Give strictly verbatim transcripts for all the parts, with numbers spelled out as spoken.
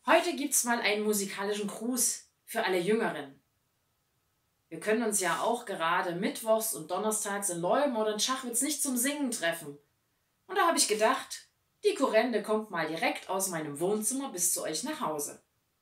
Heute gibt's mal einen musikalischen Gruß für alle Jüngeren. Wir können uns ja auch gerade mittwochs und donnerstags in Leum oder in Schachwitz nicht zum Singen treffen. Und da habe ich gedacht, die Kurrende kommt mal direkt aus meinem Wohnzimmer bis zu euch nach Hause.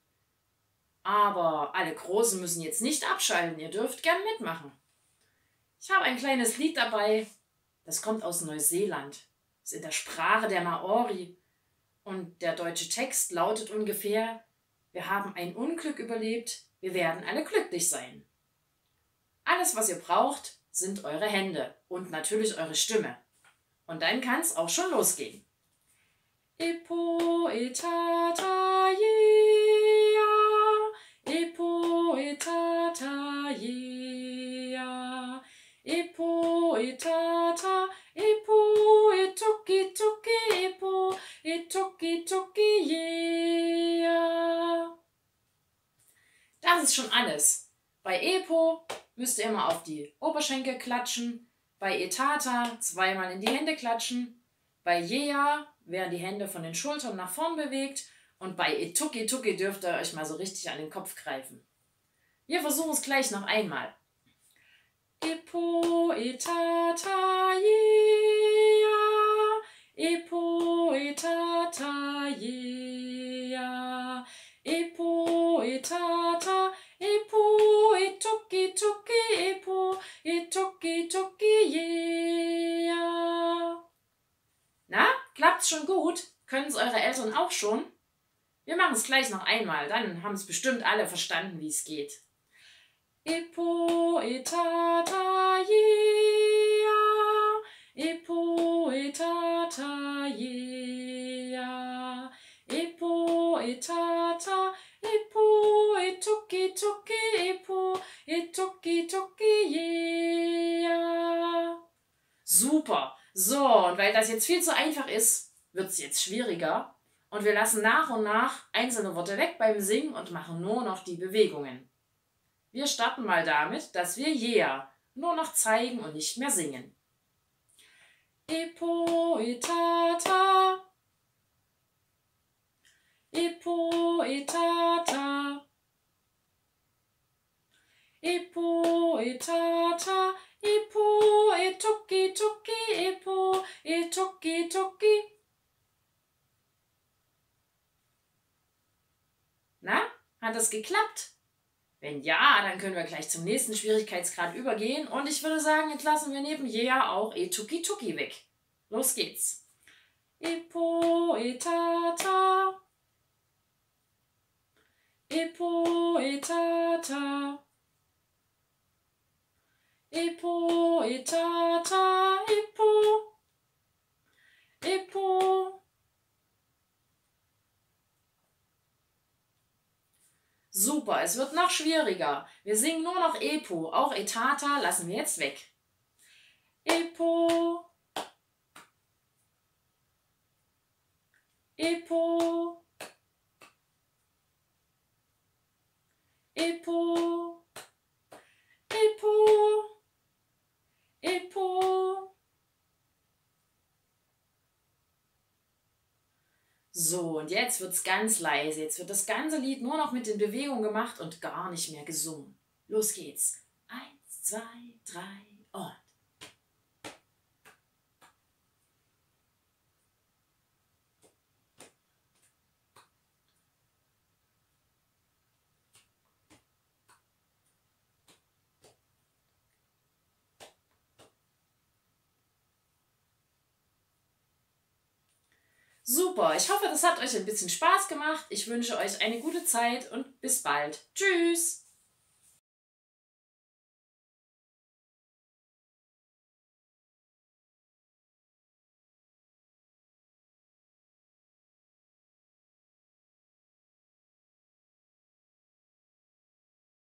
Aber alle Großen müssen jetzt nicht abschalten, ihr dürft gern mitmachen. Ich habe ein kleines Lied dabei, das kommt aus Neuseeland, ist in der Sprache der Maori. Und der deutsche Text lautet ungefähr: Wir haben ein Unglück überlebt, wir werden alle glücklich sein. Alles, was ihr braucht, sind eure Hände und natürlich eure Stimme. Und dann kann es auch schon losgehen. Epo etata yea, epo etata yea, epo etata, epo etoki toki, epo etoki toki yea. Das ist schon alles. Bei Epo müsst ihr immer auf die Oberschenkel klatschen, bei Etata zweimal in die Hände klatschen, bei Yea werden die Hände von den Schultern nach vorn bewegt und bei Etuki Tuki dürft ihr euch mal so richtig an den Kopf greifen. Wir versuchen es gleich noch einmal. Epo etata yea, epo etata yea, epo etata, epo etoki toki, epo etoki toki yea. Na, klappt's schon gut? Können es eure Eltern auch schon? Wir machen es gleich noch einmal, dann haben es bestimmt alle verstanden, wie es geht. Epo etata yea, epo etata yea, epo etata, epo etoki toki, epo etoki toki yea. Super! So, und weil das jetzt viel zu einfach ist, wird es jetzt schwieriger. Und wir lassen nach und nach einzelne Worte weg beim Singen und machen nur noch die Bewegungen. Wir starten mal damit, dass wir Yea nur noch zeigen und nicht mehr singen. Epo etata, epo etata, epo etata, epo etoki toki, epo etoki toki. Na, hat das geklappt? Wenn ja, dann können wir gleich zum nächsten Schwierigkeitsgrad übergehen und ich würde sagen, jetzt lassen wir neben Yea auch Etuki Tuki weg. Los geht's. Epo etata, epo etata, epo etata, epo, epo. Super, es wird noch schwieriger. Wir singen nur noch Epo, auch Etata lassen wir jetzt weg. Epo, Epo, Epo, Epo, Epo. So, und jetzt wird es ganz leise. Jetzt wird das ganze Lied nur noch mit den Bewegungen gemacht und gar nicht mehr gesungen. Los geht's. Eins, zwei, drei und... Super, ich hoffe, das hat euch ein bisschen Spaß gemacht. Ich wünsche euch eine gute Zeit und bis bald. Tschüss!